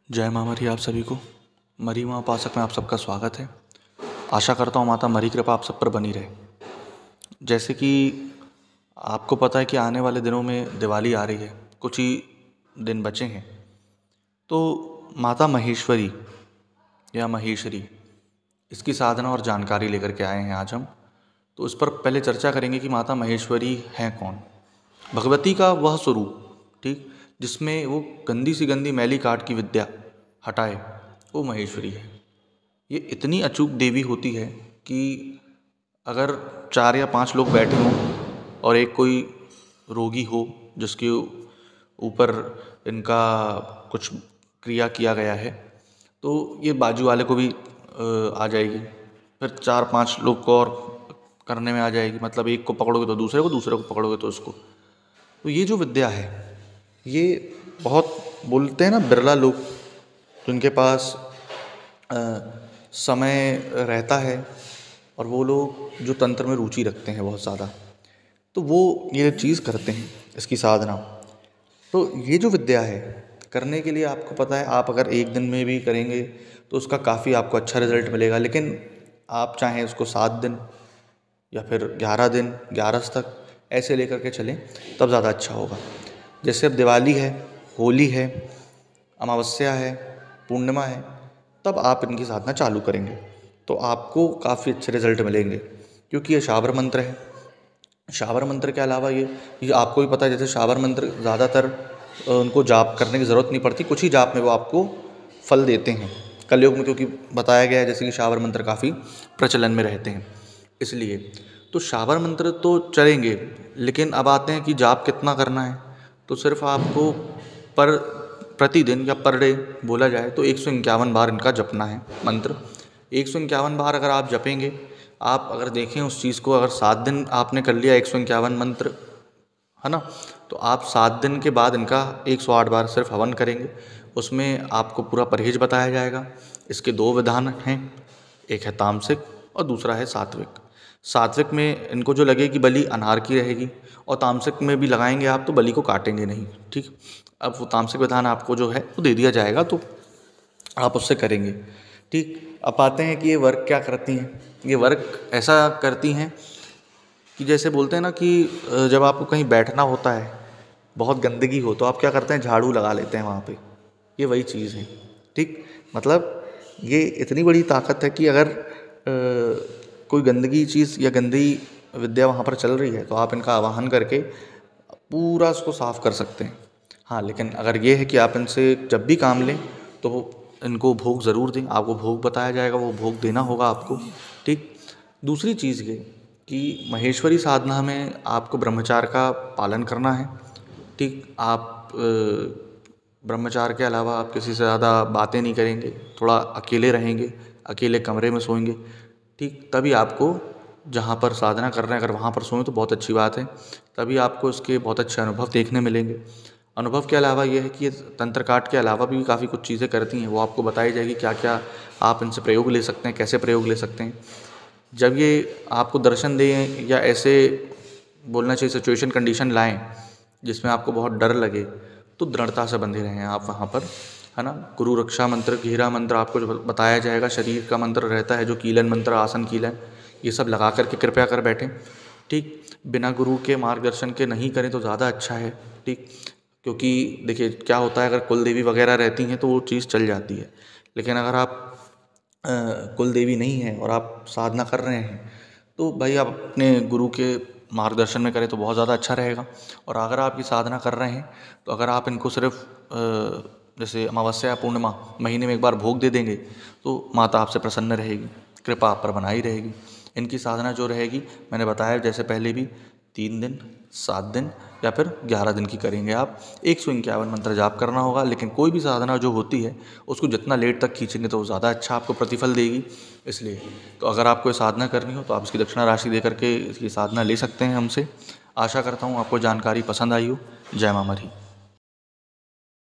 जय माँ मरी आप सभी को। मरी माँ उपासक में आप सबका स्वागत है। आशा करता हूँ माता मरी कृपा आप सब पर बनी रहे। जैसे कि आपको पता है कि आने वाले दिनों में दिवाली आ रही है, कुछ ही दिन बचे हैं। तो माता महेश्वरी या महेश्वरी, इसकी साधना और जानकारी लेकर के आए हैं आज हम। तो इस पर पहले चर्चा करेंगे कि माता महेश्वरी हैं कौन। भगवती का वह स्वरूप, ठीक, जिसमें वो गंदी सी गंदी मैली काट की विद्या हटाए, वो महेश्वरी है। ये इतनी अचूक देवी होती है कि अगर 4 या 5 लोग बैठे हों और एक कोई रोगी हो जिसके ऊपर इनका कुछ क्रिया किया गया है, तो ये बाजू वाले को भी आ जाएगी, फिर 4-5 लोग को और करने में आ जाएगी। मतलब एक को पकड़ोगे तो दूसरे को पकड़ोगे तो उसको। तो ये जो विद्या है, ये बहुत बोलते हैं ना, बिरला लोग जिनके पास समय रहता है और वो लोग जो तंत्र में रुचि रखते हैं बहुत ज़्यादा, तो वो ये चीज़ करते हैं, इसकी साधना। तो ये जो विद्या है, करने के लिए आपको पता है, आप अगर एक दिन में भी करेंगे तो उसका काफ़ी आपको अच्छा रिजल्ट मिलेगा। लेकिन आप चाहें उसको 7 दिन या फिर 11 दिन, 11 तक ऐसे लेकर के चलें, तब ज़्यादा अच्छा होगा। जैसे अब दिवाली है, होली है, अमावस्या है, पूर्णिमा है, तब आप इनकी साधना चालू करेंगे तो आपको काफ़ी अच्छे रिजल्ट मिलेंगे। क्योंकि ये शाबर मंत्र है। शाबर मंत्र के अलावा ये आपको भी पता है, जैसे शाबर मंत्र ज़्यादातर उनको जाप करने की ज़रूरत नहीं पड़ती, कुछ ही जाप में वो आपको फल देते हैं कलयुग में, क्योंकि बताया गया है जैसे कि शाबर मंत्र काफ़ी प्रचलन में रहते हैं। इसलिए तो शाबर मंत्र तो चलेंगे, लेकिन अब आते हैं कि जाप कितना करना है। तो सिर्फ आपको प्रतिदिन या पर डे बोला जाए तो 151 बार इनका जपना है मंत्र। 151 बार अगर आप जपेंगे, आप अगर देखें उस चीज़ को, अगर 7 दिन आपने कर लिया 151 मंत्र, है ना, तो आप 7 दिन के बाद इनका 108 बार सिर्फ हवन करेंगे। उसमें आपको पूरा परहेज बताया जाएगा। इसके 2 विधान हैं, एक है तामसिक और दूसरा है सात्विक। सात्विक में इनको जो लगे कि बलि अनार की रहेगी, और तामसिक में भी लगाएंगे आप तो बलि को काटेंगे नहीं, ठीक। अब वो तामसिक विधान आपको जो है वो दे दिया जाएगा, तो आप उससे करेंगे, ठीक। अब आते हैं कि ये वर्क क्या करती हैं। ये वर्क ऐसा करती हैं कि जैसे बोलते हैं ना कि जब आपको कहीं बैठना होता है, बहुत गंदगी हो, तो आप क्या करते हैं, झाड़ू लगा लेते हैं वहाँ पे। ये वही चीज़ है, ठीक। मतलब ये इतनी बड़ी ताकत है कि अगर कोई गंदगी चीज़ या गंदी विद्या वहाँ पर चल रही है, तो आप इनका आवाहन करके पूरा उसको साफ कर सकते हैं। हाँ, लेकिन अगर ये है कि आप इनसे जब भी काम लें तो इनको भोग ज़रूर दें। आपको भोग बताया जाएगा, वो भोग देना होगा आपको, ठीक। दूसरी चीज़ ये कि महेश्वरी साधना में आपको ब्रह्मचार्य का पालन करना है, ठीक। आप ब्रह्मचार्य के अलावा आप किसी से ज़्यादा बातें नहीं करेंगे, थोड़ा अकेले रहेंगे, अकेले कमरे में सोएंगे, ठीक। तभी आपको जहाँ पर साधना कर रहे हैं, अगर वहाँ पर सोएं तो बहुत अच्छी बात है, तभी आपको इसके बहुत अच्छे अनुभव देखने मिलेंगे। अनुभव के अलावा ये है कि ये तंत्र काट के अलावा भी काफ़ी कुछ चीज़ें करती हैं, वो आपको बताई जाएगी क्या क्या आप इनसे प्रयोग ले सकते हैं, कैसे प्रयोग ले सकते हैं। जब ये आपको दर्शन दें या ऐसे बोलना चाहिए सिचुएशन कंडीशन लाएं जिसमें आपको बहुत डर लगे, तो दृढ़ता से बंधे रहें आप वहाँ पर, है ना। गुरु रक्षा मंत्र, घेरा मंत्र आपको जो बताया जाएगा, शरीर का मंत्र रहता है जो कीलन मंत्र, आसन कीलन, ये सब लगा करके कृपया कर बैठें, ठीक। बिना गुरु के मार्गदर्शन के नहीं करें तो ज़्यादा अच्छा है, ठीक। क्योंकि देखिए क्या होता है, अगर कुल देवी वगैरह रहती हैं तो वो चीज़ चल जाती है। लेकिन अगर आप कुल देवी नहीं हैं और आप साधना कर रहे हैं, तो भाई आप अपने गुरु के मार्गदर्शन में करें तो बहुत ज़्यादा अच्छा रहेगा। और अगर आप ये साधना कर रहे हैं तो अगर आप इनको सिर्फ जैसे अमावस्या या पूर्णिमा महीने में एक बार भोग दे देंगे, तो माता आपसे प्रसन्न रहेगी, कृपा आप पर बनाई रहेगी। इनकी साधना जो रहेगी, मैंने बताया जैसे पहले भी, 3 दिन, 7 दिन या फिर 11 दिन की करेंगे आप। 151 मंत्र जाप करना होगा। लेकिन कोई भी साधना जो होती है उसको जितना लेट तक खींचेंगे तो वो ज़्यादा अच्छा आपको प्रतिफल देगी। इसलिए तो अगर आपको ये साधना करनी हो तो आप इसकी दक्षिणा राशि दे करके इसकी साधना ले सकते हैं हमसे। आशा करता हूँ आपको जानकारी पसंद आई हो। जय माँ मरी।